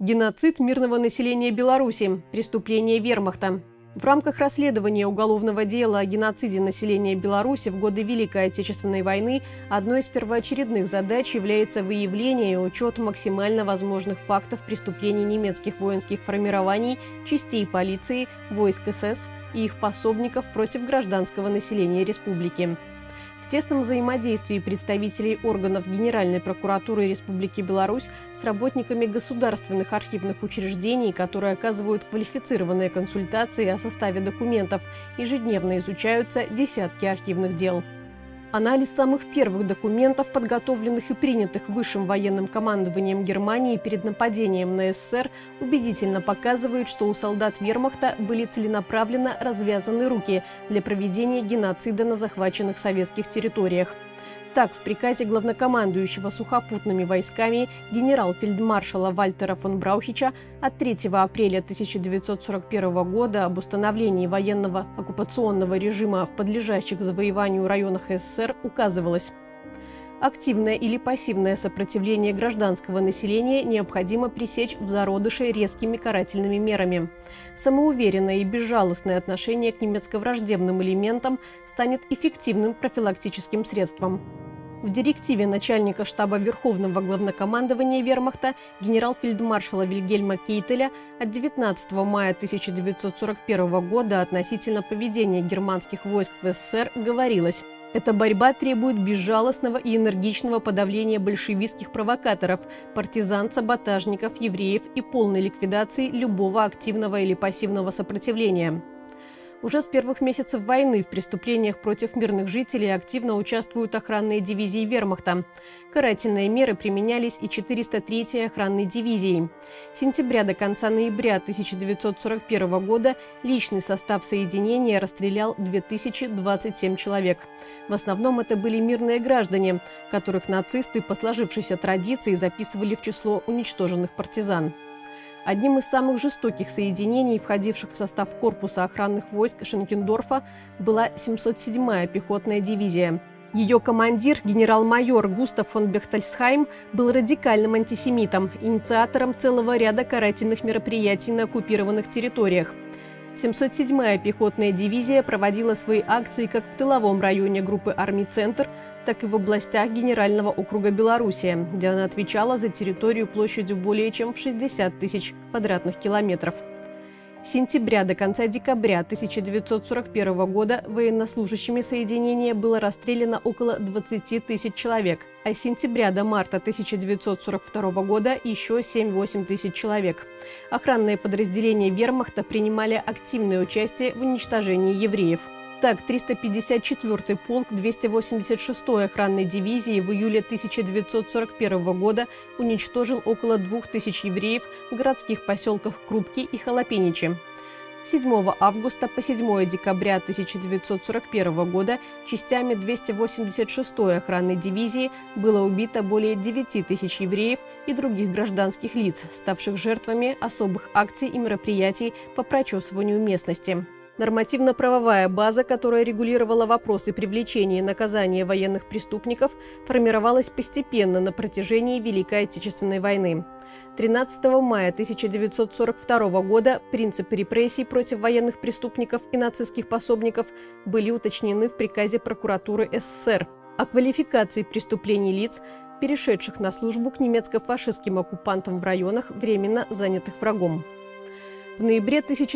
Геноцид мирного населения Беларуси. Преступление вермахта. В рамках расследования уголовного дела о геноциде населения Беларуси в годы Великой Отечественной войны одной из первоочередных задач является выявление и учет максимально возможных фактов преступлений немецких воинских формирований, частей полиции, войск СС и их пособников против гражданского населения республики. В тесном взаимодействии представителей органов Генеральной прокуратуры Республики Беларусь с работниками государственных архивных учреждений, которые оказывают квалифицированные консультации о составе документов, ежедневно изучаются десятки архивных дел. Анализ самых первых документов, подготовленных и принятых высшим военным командованием Германии перед нападением на СССР, убедительно показывает, что у солдат вермахта были целенаправленно развязаны руки для проведения геноцида на захваченных советских территориях. Так, в приказе главнокомандующего сухопутными войсками генерал-фельдмаршала Вальтера фон Браухича от 3 апреля 1941 года об установлении военного оккупационного режима в подлежащих завоеванию районах СССР указывалось: активное или пассивное сопротивление гражданского населения необходимо пресечь в зародыше резкими карательными мерами. Самоуверенное и безжалостное отношение к немецко-враждебным элементам станет эффективным профилактическим средством. В директиве начальника штаба Верховного главнокомандования вермахта генерал-фельдмаршала Вильгельма Кейтеля от 19 мая 1941 года относительно поведения германских войск в СССР говорилось: «Эта борьба требует безжалостного и энергичного подавления большевистских провокаторов, партизан, саботажников, евреев и полной ликвидации любого активного или пассивного сопротивления». Уже с первых месяцев войны в преступлениях против мирных жителей активно участвуют охранные дивизии вермахта. Карательные меры применялись и 403-й охранной дивизией. С сентября до конца ноября 1941 года личный состав соединения расстрелял 2027 человек. В основном это были мирные граждане, которых нацисты по сложившейся традиции записывали в число уничтоженных партизан. Одним из самых жестоких соединений, входивших в состав корпуса охранных войск Шенкендорфа, была 707-я пехотная дивизия. Ее командир, генерал-майор Густав фон Бехтельсхайм, был радикальным антисемитом, инициатором целого ряда карательных мероприятий на оккупированных территориях. 707-я пехотная дивизия проводила свои акции как в тыловом районе группы армий «Центр», так и в областях Генерального округа Белоруссия, где она отвечала за территорию площадью более чем в 60 тысяч квадратных километров. С сентября до конца декабря 1941 года военнослужащими соединения было расстреляно около 20 тысяч человек, а с сентября до марта 1942 года еще 7-8 тысяч человек. Охранные подразделения вермахта принимали активное участие в уничтожении евреев. Так, 354-й полк 286-й охранной дивизии в июле 1941 года уничтожил около 2000 евреев в городских поселках Крупки и Холопеничи. С 7 августа по 7 декабря 1941 года частями 286-й охранной дивизии было убито более 9000 евреев и других гражданских лиц, ставших жертвами особых акций и мероприятий по прочесыванию местности. Нормативно-правовая база, которая регулировала вопросы привлечения и наказания военных преступников, формировалась постепенно на протяжении Великой Отечественной войны. 13 мая 1942 года принципы репрессий против военных преступников и нацистских пособников были уточнены в приказе прокуратуры СССР о квалификации преступлений лиц, перешедших на службу к немецко-фашистским оккупантам в районах, временно занятых врагом. В ноябре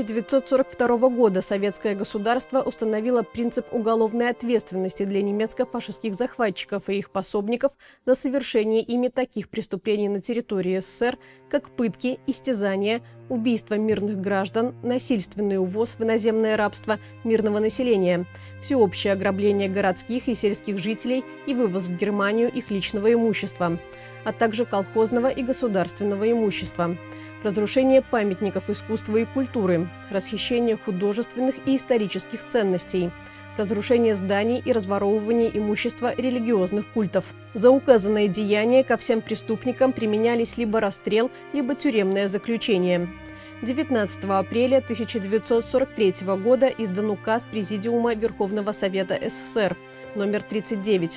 1942 года советское государство установило принцип уголовной ответственности для немецко-фашистских захватчиков и их пособников за совершение ими таких преступлений на территории СССР, как пытки, истязания, убийство мирных граждан, насильственный увоз в иноземное рабство мирного населения, всеобщее ограбление городских и сельских жителей и вывоз в Германию их личного имущества, а также колхозного и государственного имущества, разрушение памятников искусства и культуры, расхищение художественных и исторических ценностей, разрушение зданий и разворовывание имущества религиозных культов. За указанные деяния ко всем преступникам применялись либо расстрел, либо тюремное заключение. 19 апреля 1943 года издан указ Президиума Верховного Совета СССР номер 39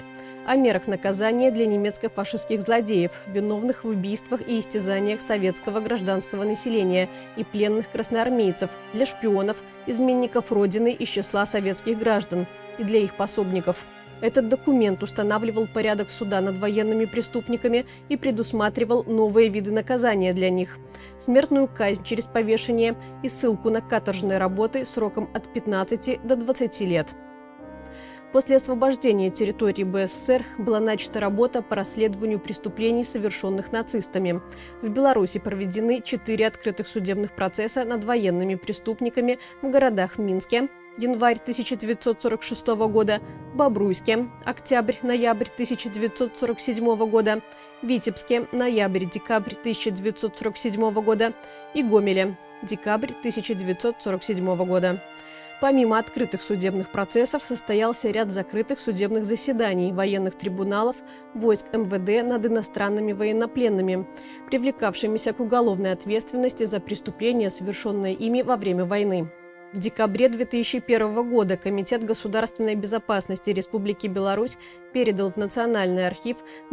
о мерах наказания для немецко-фашистских злодеев, виновных в убийствах и истязаниях советского гражданского населения и пленных красноармейцев, для шпионов, изменников Родины из числа советских граждан и для их пособников. Этот документ устанавливал порядок суда над военными преступниками и предусматривал новые виды наказания для них – смертную казнь через повешение и ссылку на каторжные работы сроком от 15 до 20 лет. После освобождения территории БССР была начата работа по расследованию преступлений, совершенных нацистами. В Беларуси проведены 4 открытых судебных процесса над военными преступниками в городах Минске, январь 1946 года, Бобруйске, октябрь-ноябрь 1947 года, Витебске, ноябрь-декабрь 1947 года и Гомеле, декабрь 1947 года. Помимо открытых судебных процессов состоялся ряд закрытых судебных заседаний военных трибуналов войск МВД над иностранными военнопленными, привлекавшимися к уголовной ответственности за преступления, совершенные ими во время войны. В декабре 2001 года Комитет государственной безопасности Республики Беларусь передал в Национальный архив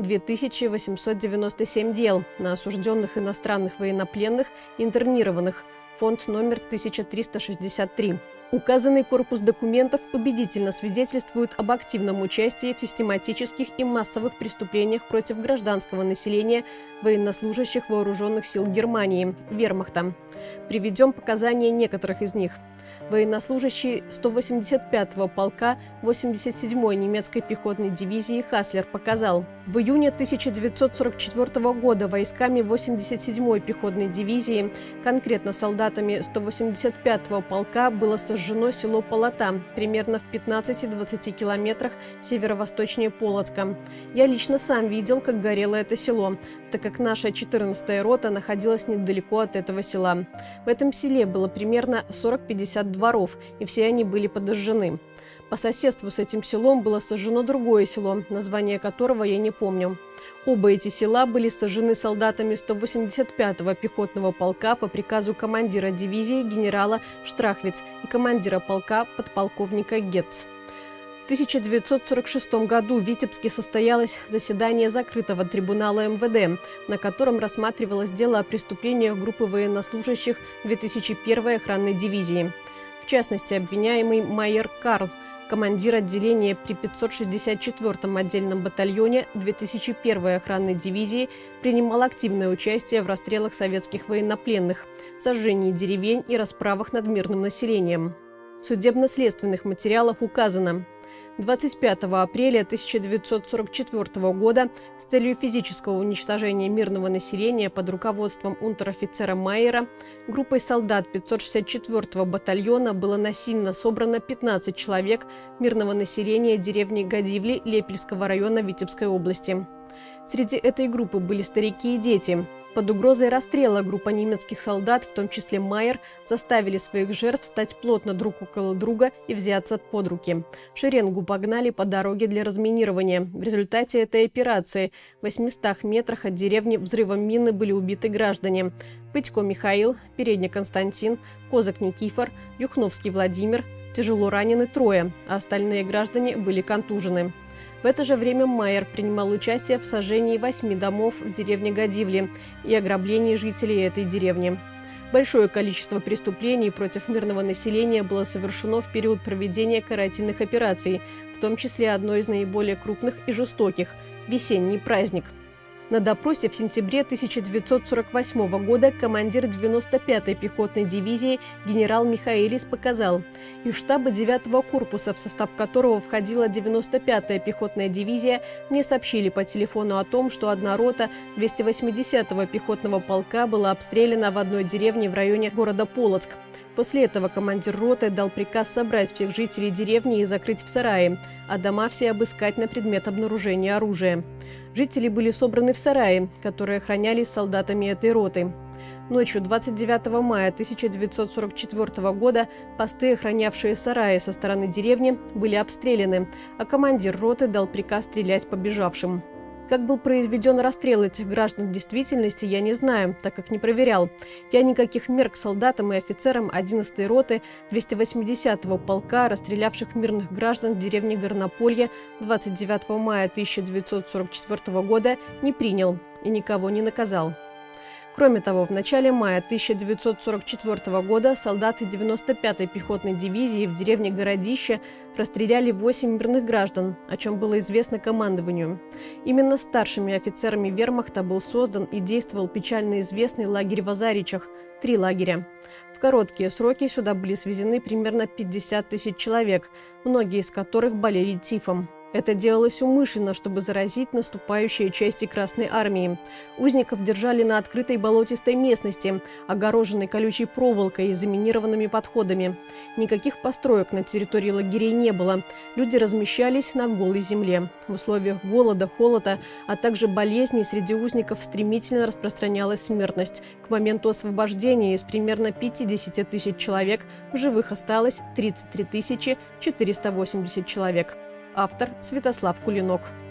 2897 дел на осужденных иностранных военнопленных, интернированных, фонд номер 1363. Указанный корпус документов убедительно свидетельствует об активном участии в систематических и массовых преступлениях против гражданского населения военнослужащих вооруженных сил Германии, вермахта. Приведем показания некоторых из них. Военнослужащий 185-го полка 87-й немецкой пехотной дивизии Хаслер показал: в июне 1944 года войсками 87-й пехотной дивизии, конкретно солдатами 185-го полка, было сожжено село Полота, примерно в 15-20 километрах северо-восточнее Полоцка. Я лично сам видел, как горело это село, так как наша 14-я рота находилась недалеко от этого села. В этом селе было примерно 40-50 дворов, и все они были подожжены. По соседству с этим селом было сожжено другое село, название которого я не помню. Оба эти села были сожжены солдатами 185-го пехотного полка по приказу командира дивизии генерала Штрахвиц и командира полка подполковника Гетц. В 1946 году в Витебске состоялось заседание закрытого трибунала МВД, на котором рассматривалось дело о преступлениях группы военнослужащих 2001-й охранной дивизии. В частности, обвиняемый Майер Карл, командир отделения при 564-м отдельном батальоне 2001-й охранной дивизии, принимал активное участие в расстрелах советских военнопленных, сожжении деревень и расправах над мирным населением. В судебно-следственных материалах указано: 25 апреля 1944 года с целью физического уничтожения мирного населения под руководством унтер-офицера Майера группой солдат 564-го батальона было насильно собрано 15 человек мирного населения деревни Гадивли Лепельского района Витебской области. Среди этой группы были старики и дети. Под угрозой расстрела группа немецких солдат, в том числе Майер, заставили своих жертв стать плотно друг около друга и взяться под руки. Шеренгу погнали по дороге для разминирования. В результате этой операции в 800 метрах от деревни взрывом мины были убиты граждане: Пытько Михаил, Передня Константин, Козак Никифор, Юхновский Владимир, тяжело ранены 3, а остальные граждане были контужены. В это же время Майер принимал участие в сожжении 8 домов в деревне Гадивли и ограблении жителей этой деревни. Большое количество преступлений против мирного населения было совершено в период проведения карательных операций, в том числе одной из наиболее крупных и жестоких – весенний праздник. На допросе в сентябре 1948 года командир 95-й пехотной дивизии генерал Михаэлис показал: из штаба 9-го корпуса, в состав которого входила 95-я пехотная дивизия, мне сообщили по телефону о том, что одна рота 280-го пехотного полка была обстреляна в одной деревне в районе города Полоцк. После этого командир роты дал приказ собрать всех жителей деревни и закрыть в сарае, а дома все обыскать на предмет обнаружения оружия. Жители были собраны в сарае, которые охранялись солдатами этой роты. Ночью 29 мая 1944 года посты, охранявшие сараи со стороны деревни, были обстреляны, а командир роты дал приказ стрелять по бежавшим. Как был произведен расстрел этих граждан в действительности, я не знаю, так как не проверял. Я никаких мер к солдатам и офицерам 11-й роты 280-го полка, расстрелявших мирных граждан в деревне Горнополье 29 мая 1944 года, не принял и никого не наказал. Кроме того, в начале мая 1944 года солдаты 95-й пехотной дивизии в деревне Городище расстреляли 8 мирных граждан, о чем было известно командованию. Именно старшими офицерами вермахта был создан и действовал печально известный лагерь в Азаричах – 3 лагеря. В короткие сроки сюда были свезены примерно 50 тысяч человек, многие из которых болели тифом. Это делалось умышленно, чтобы заразить наступающие части Красной армии. Узников держали на открытой болотистой местности, огороженной колючей проволокой и заминированными подходами. Никаких построек на территории лагерей не было. Люди размещались на голой земле. В условиях голода, холода, а также болезней среди узников стремительно распространялась смертность. К моменту освобождения из примерно 50 тысяч человек в живых осталось 33 480 человек. Автор – Святослав Кулинок.